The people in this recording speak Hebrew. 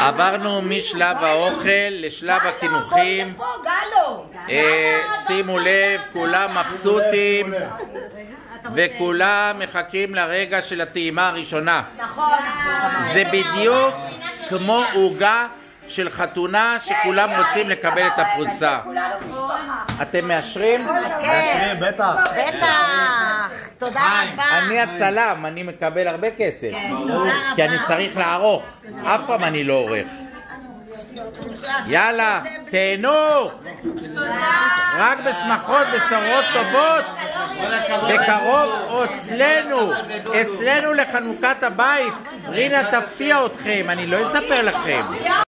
עברנו משלב האוכל לשלב הכינוחים. שימו לב, כולם מבסוטים וכולם מחכים לרגע של הטעימה הראשונה. זה בדיוק כמו עוגה של חתונה שכולם רוצים לקבל את הפרוסה. אתם מאשרים? מאשרים, בטח. בטח. תודה רבה. אני הצלם, אני מקבל הרבה כסף. כי אני צריך לערוך. אף פעם אני לא עורך. יאללה, תהנו. רק בשמחות, בשורות טובות. בקרוב אצלנו לחנוכת הבית. רינה תפתיע אתכם, אני לא אספר לכם.